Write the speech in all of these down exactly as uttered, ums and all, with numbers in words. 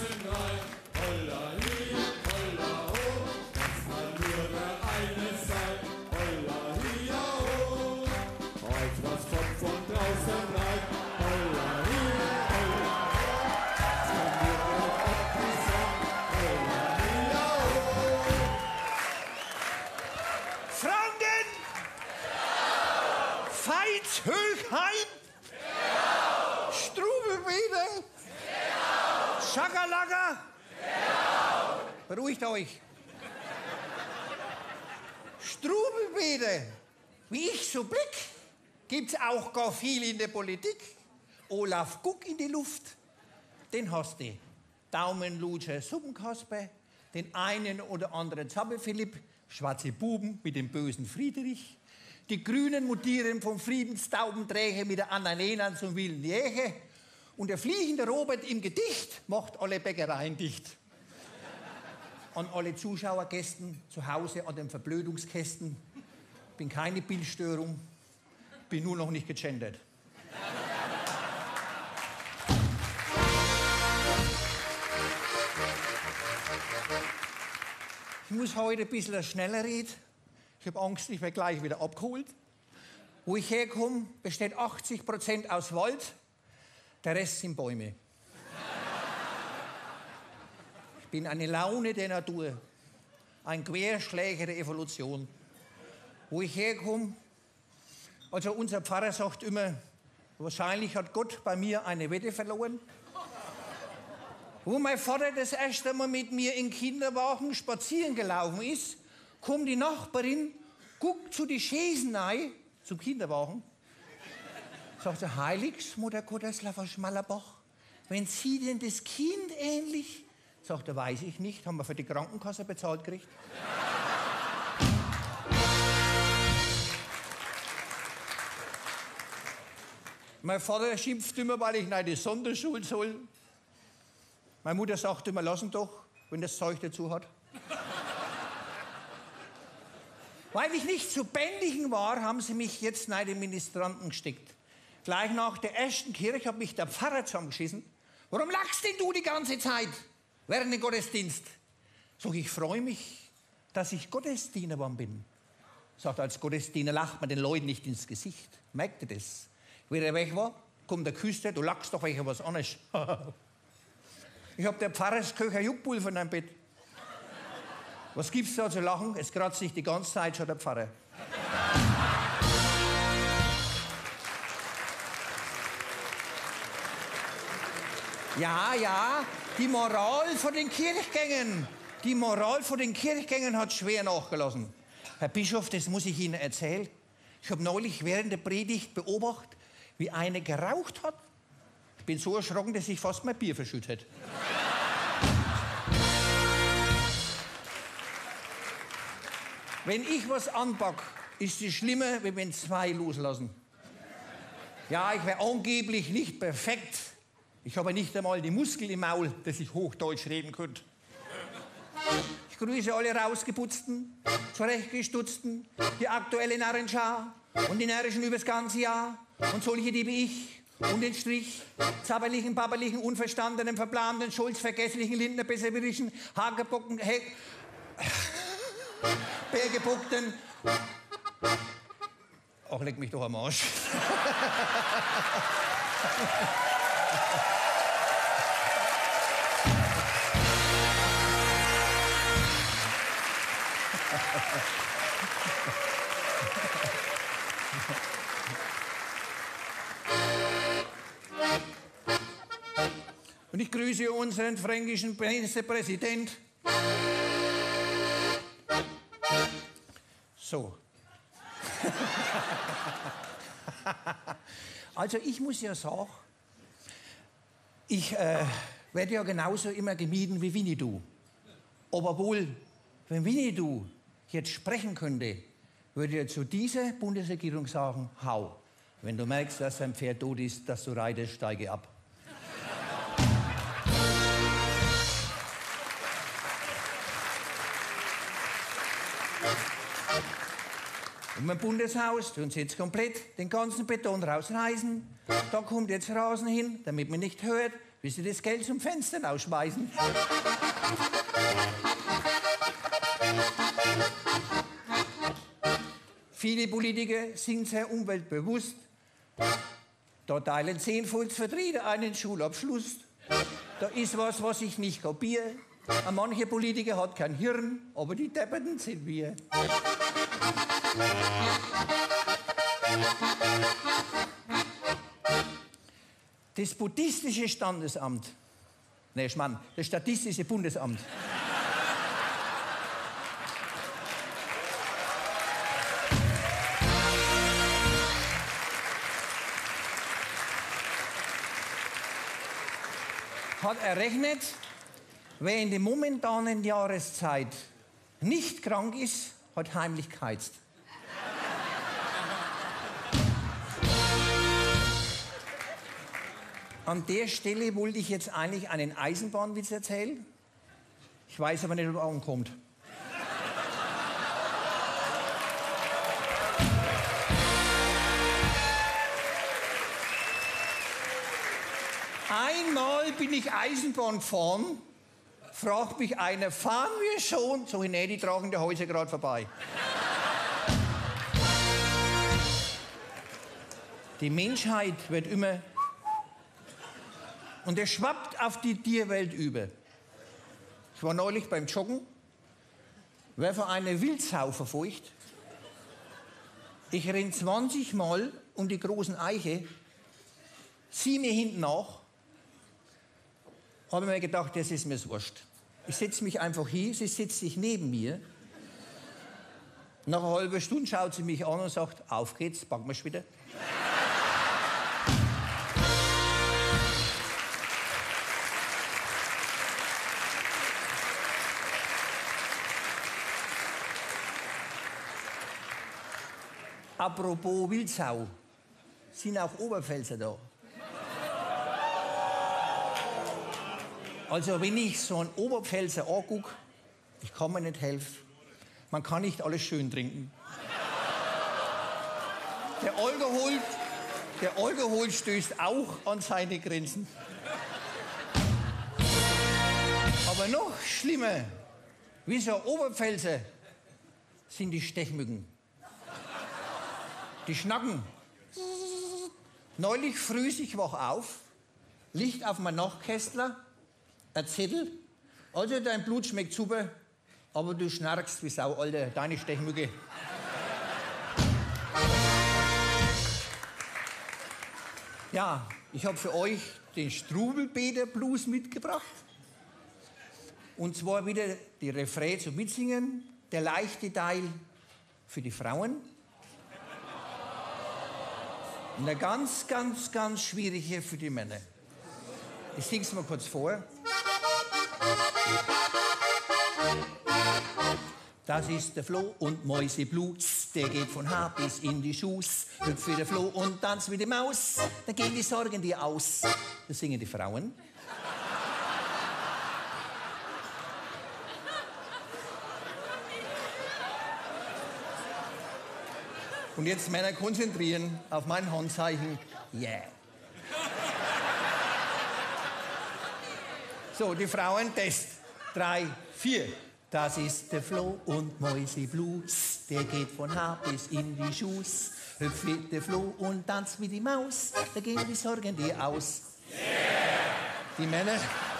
draußen rein. Holla hi, holla ho, das kann nur der eine sein. Holla hi, ho, heute was kommt von draußen rein. Holla hi, holla ho, das kann nur der eine sein. Holla hi, ho. Franken! Ja. Veitshöchheim! Ja. Strubelwede! Ja. Schakalaka! Ja. Beruhigt euch. Strubelwede, wie ich so blick, gibt's auch gar viel in der Politik. Olaf Guck in die Luft, den hast du. Daumenlutscher Suppenkasper, den einen oder anderen Zappelphilipp, schwarze Buben mit dem bösen Friedrich, die Grünen mutieren vom Friedenstaubenträger mit der Annalena zum wilden Jäger und der fliegende Robert im Gedicht macht alle Bäckereien dicht. An alle Zuschauergästen zu Hause an den Verblödungskästen, bin keine Bildstörung, bin nur noch nicht gegendert. Ich muss heute ein bisschen schneller reden. Ich habe Angst, ich werde gleich wieder abgeholt. Wo ich herkomme, besteht achtzig Prozent aus Wald, der Rest sind Bäume. Ich bin eine Laune der Natur, ein Querschläger der Evolution. Wo ich herkomme, also unser Pfarrer sagt immer, wahrscheinlich hat Gott bei mir eine Wette verloren. Wo mein Vater das erste Mal mit mir in Kinderwagen spazieren gelaufen ist, kommt die Nachbarin, guckt zu die Schäsen rein, zum Kinderwagen, sagt er, Heiligs, Mutter Gottesla von Schmallerbach, wenn Sie denn das Kind ähnlich, sagt er, weiß ich nicht, haben wir für die Krankenkasse bezahlt gekriegt. Mein Vater schimpft immer, weil ich in die Sonderschule soll. Meine Mutter sagt immer, lass ihn doch, wenn das Zeug dazu hat. Weil ich nicht zu bändigen war, haben sie mich jetzt in den Ministranten gesteckt. Gleich nach der ersten Kirche hat mich der Pfarrer zusammengeschissen. Warum lachst denn du die ganze Zeit während dem Gottesdienst? Sag, ich freue mich, dass ich Gottesdiener geworden bin. Sagt, als Gottesdiener lacht man den Leuten nicht ins Gesicht. Merkt ihr das? Wie er weg war, kommt der Küster, du lachst doch welcher was anderes. Ich hab der Pfarrersköcher Juckpulver in deinem Bett. Was gibt's da zu lachen? Es kratzt sich die ganze Zeit schon der Pfarrer. Ja, ja, die Moral von den Kirchgängen. Die Moral von den Kirchgängen hat schwer nachgelassen. Herr Bischof, das muss ich Ihnen erzählen. Ich habe neulich während der Predigt beobachtet, wie einer geraucht hat. Ich bin so erschrocken, dass ich fast mein Bier verschüttet hätte. Wenn ich was anpack, ist es schlimmer, wie wenn zwei loslassen. Ja, ich wäre angeblich nicht perfekt. Ich habe nicht einmal die Muskeln im Maul, dass ich Hochdeutsch reden könnte. Ich grüße alle Rausgeputzten, Zurechtgestutzten, die aktuelle Narrenschar und die Närrischen übers ganze Jahr und solche, die wie ich und den Strich, zabberlichen, babberlichen, unverstandenen, verplanten, schulzvergesslichen, Lindner, besserwirischen, Hagebocken, He Bergebuckten. Ach, leck mich doch am Arsch. Und ich grüße unseren fränkischen Ministerpräsident. So. Also ich muss ja sagen, ich äh, werde ja genauso immer gemieden wie Winnetou. Aber wohl, wenn Winnetou jetzt sprechen könnte, würde er zu dieser Bundesregierung sagen, hau. Wenn du merkst, dass dein Pferd tot ist, dass du reitest, steige ab. Und mein Bundeshaus tun sie jetzt komplett den ganzen Beton rausreißen. Da kommt jetzt Rasen hin, damit man nicht hört, bis sie das Geld zum Fenster rausschmeißen. Viele Politiker sind sehr umweltbewusst. Da teilen zehn Volksvertreter einen Schulabschluss. Da ist was, was ich nicht kapiere. Manche Politiker hat kein Hirn, aber die Depperten sind wir. Das buddhistische Standesamt, ne, ich meine, das statistische Bundesamt. Hat errechnet, wer in der momentanen Jahreszeit nicht krank ist, hat heimlich geheizt. An der Stelle wollte ich jetzt eigentlich einen Eisenbahnwitz erzählen. Ich weiß aber nicht, ob er ankommt. Einmal bin ich Eisenbahn gefahren, fragt mich einer, fahren wir schon? So, nee, die tragen die Häuser gerade vorbei. Die Menschheit wird immer... Und er schwappt auf die Tierwelt über. Ich war neulich beim Joggen, werfe eine Wildsau verfolgt. Ich renne zwanzig Mal um die großen Eiche, sieh mir hinten nach, habe mir gedacht, das ist mir's wurscht. Ich setze mich einfach hin, sie setzt sich neben mir. Nach einer halben Stunde schaut sie mich an und sagt, auf geht's, packen wir's wieder. Apropos Wildsau, sind auch Oberpfälzer da? Also wenn ich so einen Oberpfälzer angucke, ich kann mir nicht helfen. Man kann nicht alles schön trinken. Der Alkohol, der Alkohol stößt auch an seine Grenzen. Aber noch schlimmer, wie so ein Oberpfälzer, sind die Stechmücken. Die schnacken. Neulich früh, ich wach auf, Licht auf mein Nachtkästler, ein Zettel. Also dein Blut schmeckt super, aber du schnarkst wie Sau, Alter, deine Stechmücke. Ja, ich habe für euch den Strubelpeter Blues mitgebracht. Und zwar wieder die Refrain zum Mitsingen, der leichte Teil für die Frauen. Und der ganz, ganz, ganz schwierige für die Männer. Ich sing's mal kurz vor. Das ist der Floh und Mäuse Blues, der geht von Haar bis in die Schuss. Hüpft wie der Floh und tanzt wie die Maus, dann gehen die Sorgen dir aus. Das singen die Frauen. Und jetzt Männer konzentrieren auf mein Handzeichen. Yeah. So, die Frauen, Test. Drei, vier. Das ist der Floh und Mäuse Blues. Der geht von Haar bis in die Schuss. Hüpft wie der Floh und tanzt wie die Maus. Da gehen die Sorgen dir aus. Yeah. Die Männer.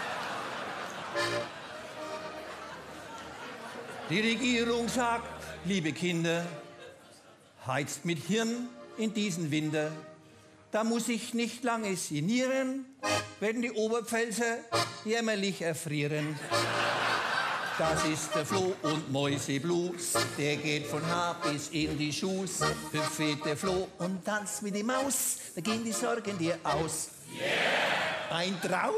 Die Regierung sagt, liebe Kinder, heizt mit Hirn in diesen Winter. Da muss ich nicht lange sinnieren, werden die Oberpfälzer jämmerlich erfrieren. Das ist der Floh und Mäuse Blues, der geht von Haar bis in die Schuss. Hüpft der Floh und tanzt wie die Maus, da gehen die Sorgen dir aus. Yeah. Ein Traum?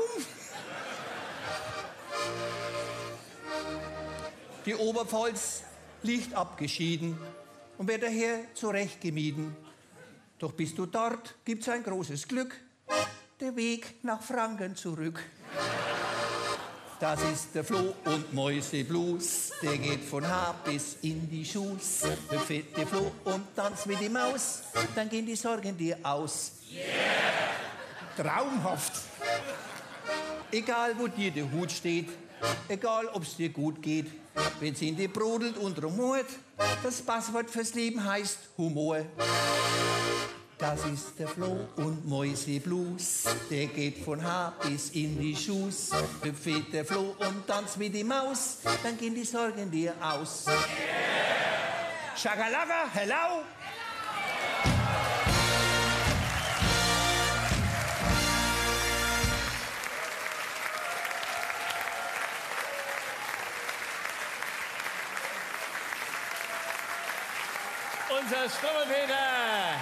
Die Oberpfalz liegt abgeschieden und wird daher zurecht gemieden. Doch bist du dort, gibt's ein großes Glück, der Weg nach Franken zurück. Das ist der Floh und Mäuse Blues, der geht von Haar bis in die Schuss. Hüpft der Floh und tanzt wie die Maus, dann gehen die Sorgen dir aus. Yeah. Traumhaft. Egal, wo dir der Hut steht, egal, ob's dir gut geht, wenn's in dir brodelt und rumort, das Passwort fürs Leben heißt Humor. Das ist der Floh und Mäuse Blues, der geht von Haar bis in die Schuss. Hüpft der Floh und tanzt wie die Maus, dann gehen die Sorgen dir aus. Schakalaka, hello! Unser Strummelpeter.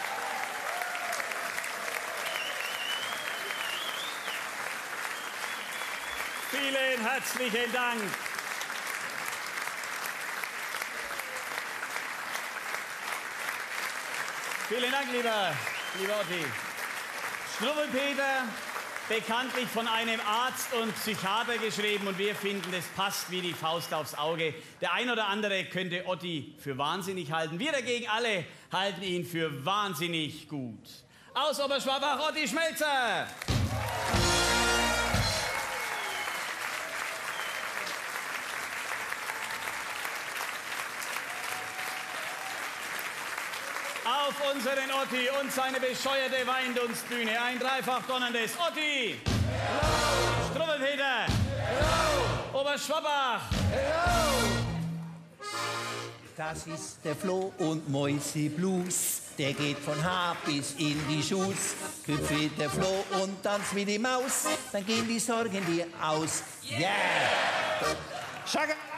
Vielen herzlichen Dank. Vielen Dank, lieber, lieber Otti. Strummelpeter, bekanntlich von einem Arzt und Psychiater geschrieben, und wir finden, das passt wie die Faust aufs Auge. Der ein oder andere könnte Otti für wahnsinnig halten. Wir dagegen alle halten ihn für wahnsinnig gut. Aus Oberschwabach, Otti Schmelzer. Auf unseren Otti und seine bescheuerte Weindunstbühne ein dreifach donnerndes Otti! Hello! Strummelpeter! Hello! Oberschwabach! Hello! Das ist der Floh und Mäuse Blues, der geht von Haar bis in die Schuss. Hüpft der Floh und tanzt wie die Maus, dann gehen die Sorgen dir aus. Yeah! Schaka